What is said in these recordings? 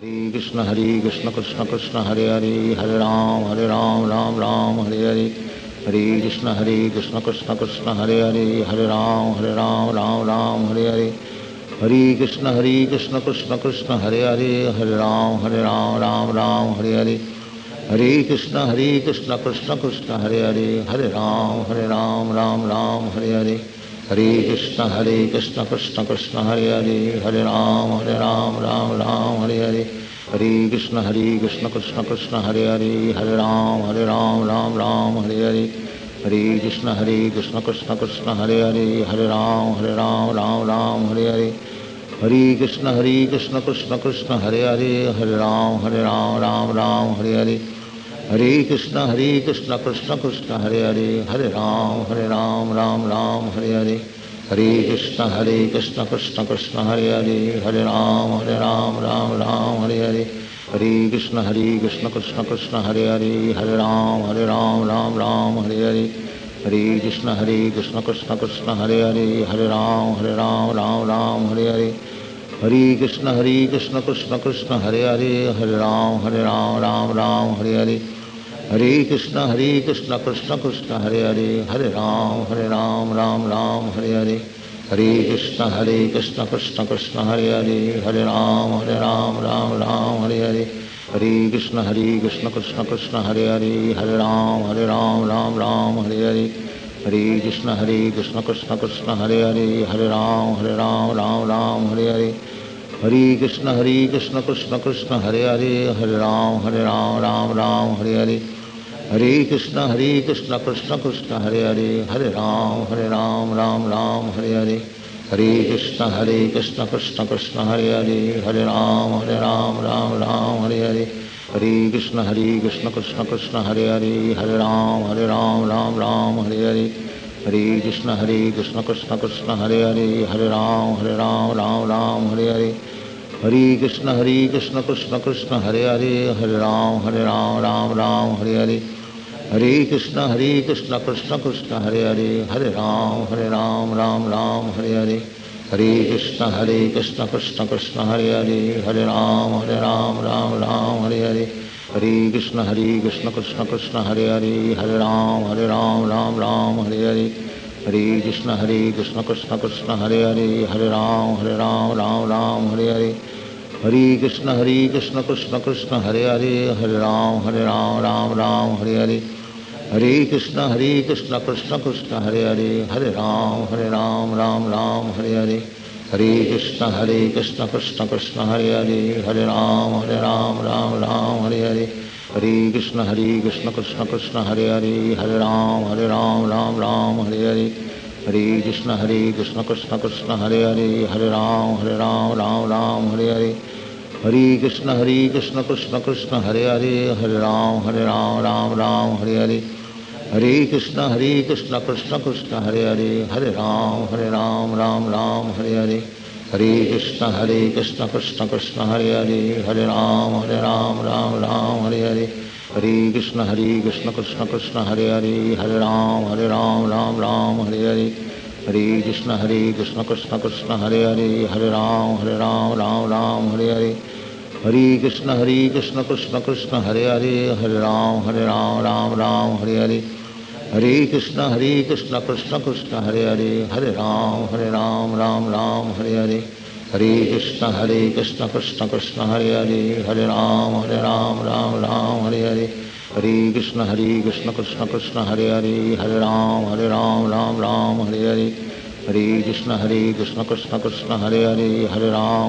Hare Krishna Krishna Krishna Hare Hare, Hare Ram Ram Ram Hare Hare, Hare Krishna Krishna Krishna Hare Hare, Hare Ram Ram Hare Hare, Hare Krishna Krishna Krishna Hare Hare, Hare Ram Ram Hare Hare, Hare Krishna Krishna Krishna Hare Hare, Hare Ram Ram Hare Hare, Hare Krishna Krishna Krishna Hare Hare, Hare Ram Ram Hare Hare, Hare Krishna Krishna Krishna Hare Hare, Hare Ram Ram Hare Hare, Hare Krishna Krishna Krishna Hare Hare, Hare Ram Hare Hare, Hare Krishna Krishna Krishna Hare Hare, Hare Ram Hare Hare, Hare Krishna Krishna Krishna Hare Hare, Hare Ram Ram Hare Hare, Hare Krishna Krishna Krishna Hare Hare, Hare Ram Ram Hare Hare, Hare Krishna Krishna Krishna Hare Hare, Hare Ram Ram Hare Hare, Hare Krishna Krishna Krishna Hare Hare, Hare Ram Hare Hare, Hare Krishna Krishna Krishna Hare Hare, Hare Ram Hare Hare, Hare Krishna Krishna Krishna Hare Hare, Hare Ram Ram Hare Hare, Hare Krishna Krishna Krishna Hare Hare, Hare Ram Ram Hare Hare, Hare Krishna Krishna Krishna Hare Hare, Hare Ram Ram Hare Hare, Hare Krishna Krishna Krishna Hare Hare, Hare Ram Hare Hare, Hare Krishna Krishna Krishna Hare Hare, Hare Ram Hare Hare, Hare Krishna Krishna Krishna Hare Hare, Hare Ram Ram Hare Hare, Hare Krishna Krishna Krishna Hare Hare, Hare Ram Ram Hare Hare, Hare Krishna Krishna Krishna Hare Hare, Hare Ram Ram Hare Hare, Hare Krishna Krishna Krishna Hare Hare, Hare Ram Hare Hare, Hare Krishna Krishna Krishna Hare Hare, Hare Ram Hare Hare, Hare Krishna Krishna Krishna Hare Hare, Hare Ram Ram Hare Hare, Hare Krishna Krishna Krishna Hare Hare, Hare Ram Ram Hare Hare, Hare Krishna Krishna Krishna Hare Hare, Hare Ram Ram Hare Hare, Hare Krishna Krishna Krishna Hare Hare, Hare Ram Hare Hare, Hare Krishna Krishna Krishna Hare Hare, Hare Ram Hare Hare, Hare Krishna Krishna Krishna Hare Hare, Hare Ram Ram Hare Hare, Hare Krishna Krishna Krishna Hare Hare, Hare Ram Ram Hare Hare, Hare Krishna Krishna Krishna Hare Hare, Hare Ram Ram Hare Hare, Hare Krishna Krishna Krishna Hare Hare, Hare Ram Hare Hare, Hare Krishna Krishna Krishna Hare Hare, Hare Ram Hare Hare, Hare Krishna Krishna Krishna Hare Hare, Hare Ram Ram Hare Hare, Hare Krishna Krishna Krishna Hare Hare, Hare Ram Ram Hare Hare, Hare Krishna Krishna Krishna Hare Hare, Hare Ram Ram Hare Hare, Hare Krishna Krishna Krishna Hare Hare, Hare Ram Hare Hare, Hare Krishna Krishna Krishna Hare Hare, Hare Ram Hare Hare, Hare Krishna Krishna Krishna Hare Hare, Hare Ram Ram Hare Hare, Hare Krishna Krishna Krishna Hare Hare, Hare Ram Ram Hare Hare, Hare Krishna Krishna Krishna Hare Hare, Hare Ram Ram Hare Hare, Hare Krishna Krishna Krishna Hare Hare, Hare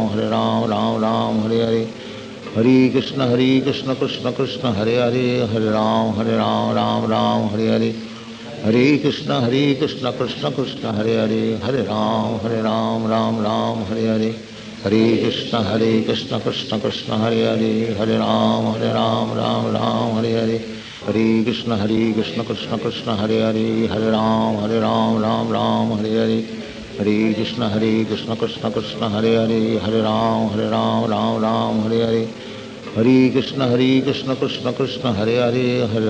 Ram Hare Hare, Hare Krishna Krishna Krishna Hare Hare, Hare Ram Hare Hare, Hare Krishna Krishna Krishna Hare Hare, Hare Ram Ram Hare Hare, Hare Krishna Krishna Krishna Hare Hare, Hare Ram Ram Hare Hare, Hare Krishna Krishna Krishna Hare Hare, Hare Ram Ram Hare Hare, Hare Krishna Krishna Krishna Hare Hare, Hare Ram Hare Hare, Hare Krishna Krishna Krishna Hare Hare, Hare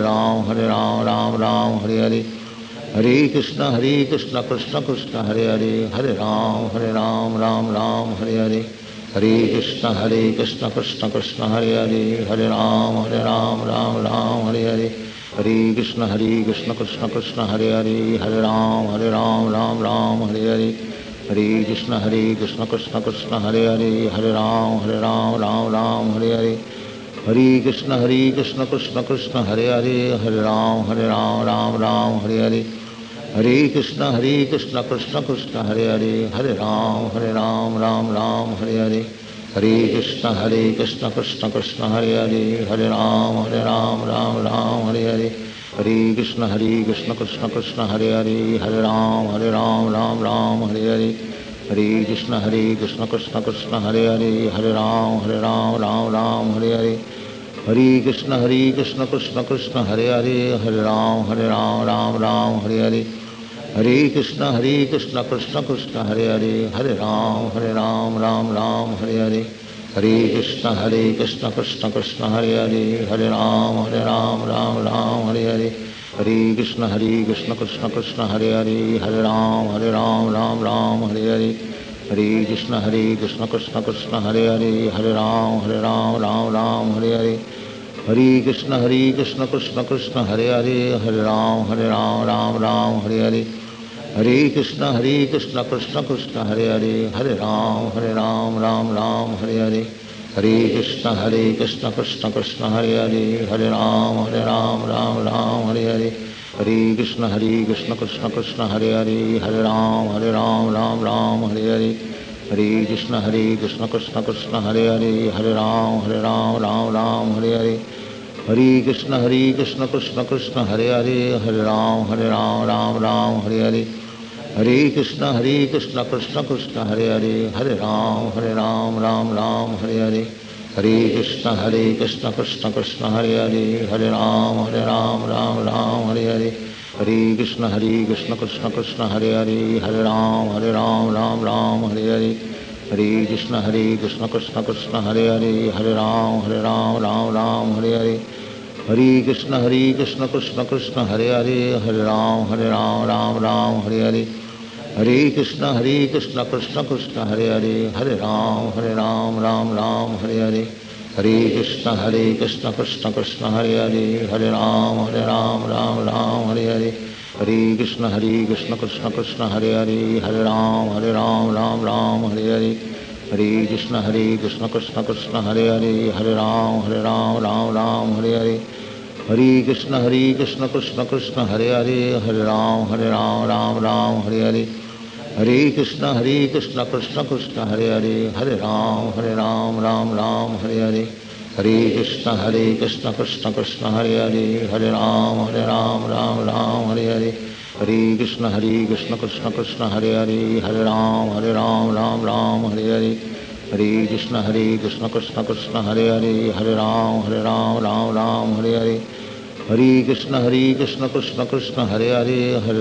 Ram Hare Hare, Hare Krishna Krishna Krishna Hare Hare, Hare Ram Ram Hare Hare, Hare Krishna Krishna Krishna Hare Hare, Hare Ram Ram Ram Hare Hare, Hare Krishna Krishna Krishna Hare Hare, Hare Ram Ram Ram Hare Hare, Hare Krishna Krishna Krishna Hare Hare, Hare Ram Ram Ram Hare Hare, Hare Krishna Krishna Krishna Hare Hare, Hare Ram Ram Ram Hare Hare, Hare Krishna Krishna Krishna Hare Hare, Hare Ram Ram Hare Hare, Hare Krishna Krishna Krishna Hare Hare, Hare Ram Ram Hare Hare, Hare Krishna Krishna Krishna Hare Hare, Hare Ram Ram Hare Hare, Hare Krishna Krishna Krishna Hare Hare, Hare Ram Ram Hare Hare, Hare Krishna Krishna Krishna Hare Hare, Hare Ram Ram Hare Hare, Hare Krishna Krishna Krishna Hare Hare, Hare Ram Ram Hare Hare, Hare Krishna Krishna Krishna Hare Hare, Hare Ram Ram Hare Hare, Hare Krishna Krishna Krishna Hare Hare, Hare Ram Ram Hare Hare, Hare Krishna Krishna Krishna Hare Hare, Hare Ram Hare Hare, Hare Krishna Krishna Krishna Hare Hare, Hare Ram Ram Hare Hare, Hare Krishna Krishna Krishna Hare Hare, Hare Ram Ram Hare Hare, Hare Krishna Krishna Krishna Hare Hare, Hare Ram Ram Hare Hare, Hare Krishna Krishna Krishna Hare Hare, Hare Ram Ram Hare Hare, Hare Krishna Krishna Krishna Hare Hare, Hare Ram Hare Hare, Hare Krishna Krishna Krishna Hare Hare, Hare Ram Ram Hare Hare, Hare Krishna Krishna Krishna Hare Hare, Hare Ram Ram Hare Hare, Hare Krishna Krishna Krishna Hare Hare, Hare Ram Ram Hare Hare, Hare Krishna Krishna Krishna Hare Hare, Hare Ram Ram Hare Hare, Hare Krishna Krishna Krishna Hare Hare, Hare Ram Hare Hare, Hare Krishna Krishna Krishna Hare Hare, Hare Ram Hare Hare, Hare Krishna Krishna Krishna Hare Hare, Hare Ram Ram Hare Hare, Hare Krishna Krishna Krishna Hare Hare, Hare Ram Ram Hare Hare, Hare Krishna Krishna Krishna Hare Hare, Hare Ram Ram Hare Hare, Hare Krishna Krishna Krishna Hare Hare, Hare Ram Hare Hare, Hare Krishna Krishna Krishna Hare Hare, Hare Ram Hare Hare, Hare Krishna Krishna Krishna Hare Hare, Hare Ram Ram Hare Hare, Hare Krishna Krishna Krishna Hare Hare, Hare Ram Ram Hare Hare, Hare Krishna Krishna Krishna Hare Hare, Hare Ram Ram Hare Hare, Hare Krishna Krishna Krishna Hare Hare, Hare Ram Hare Hare, Hare Krishna Krishna Krishna Hare Hare, Hare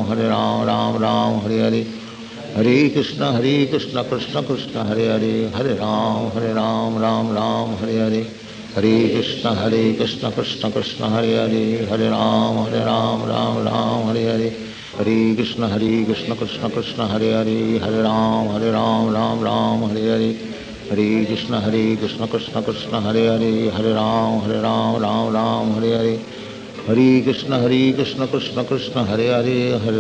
Ram Hare Hare, Hare Krishna Krishna Krishna Hare Hare, Hare Ram Ram Hare Hare, Hare Krishna Krishna Krishna Hare Hare, Hare Ram Ram Hare Hare, Hare Krishna Krishna Krishna Hare Hare, Hare Ram Ram Hare Hare, Hare Krishna Krishna Krishna Hare Hare, Hare Ram Hare Hare, Hare Krishna Krishna Krishna Hare Hare, Hare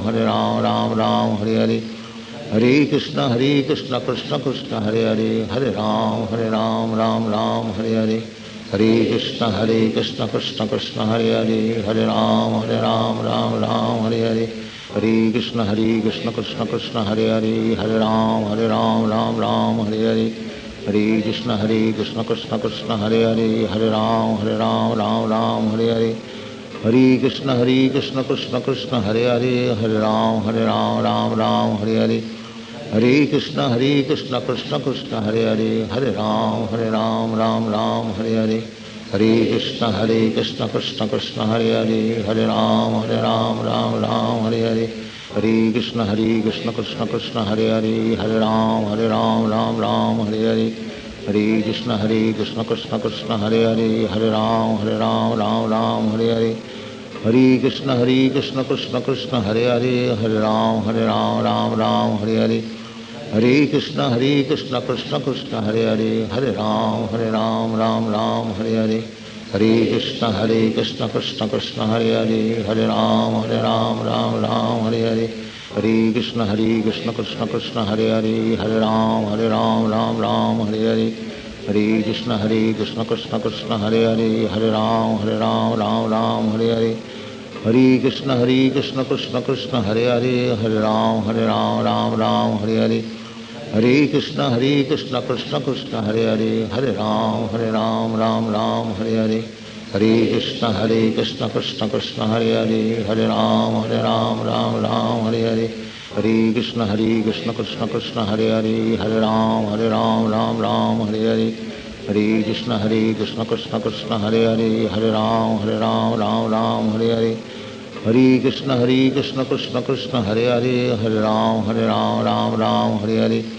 Ram Hare Hare, Hare Krishna Krishna Krishna Hare Hare, Hare Ram Ram Hare Hare, Hare Krishna Krishna Krishna Hare Hare, Hare Ram Ram Hare Hare, Hare Krishna Krishna Krishna Hare Hare, Hare Ram Ram Hare Hare, Hare Krishna Krishna Krishna Hare Hare, Hare Ram Hare Hare, Hare Krishna Krishna Krishna Hare Hare, Hare Ram Hare Hare, Hare Krishna Krishna Krishna Hare Hare, Hare Ram Ram Hare Hare, Hare Krishna Krishna Krishna Hare Hare, Hare Ram Ram Hare Hare, Hare Krishna Krishna Krishna Hare Hare, Hare Ram Ram Hare Hare, Hare Krishna Krishna Krishna Hare Hare, Hare Ram Hare Hare, Hare Krishna Krishna Krishna Hare Hare, Hare Ram Ram Hare Hare, Hare Krishna Krishna Krishna Hare Hare, Hare Ram Ram Ram Hare Hare, Hare Krishna Krishna Krishna Hare Hare, Hare Ram Ram Ram Hare Hare, Hare Krishna Krishna Krishna Hare Hare, Hare Ram Ram Hare Hare, Hare Krishna Krishna Krishna Hare Hare, Hare Ram Ram Hare Hare, Hare Krishna Krishna Krishna Hare Hare, Hare Ram Ram Hare Hare, Hare Krishna Krishna Krishna Hare Hare, Hare Ram Ram Hare Hare, Hare Krishna Krishna Krishna Hare Hare, Hare Ram Ram Hare Hare, Hare Krishna Krishna Krishna Hare Hare, Hare Ram Ram Hare Hare, Hare Krishna Krishna Krishna Hare Hare, Hare Ram Ram Hare Hare, Hare Krishna Krishna Krishna Hare Hare, Hare Ram Ram Hare Hare,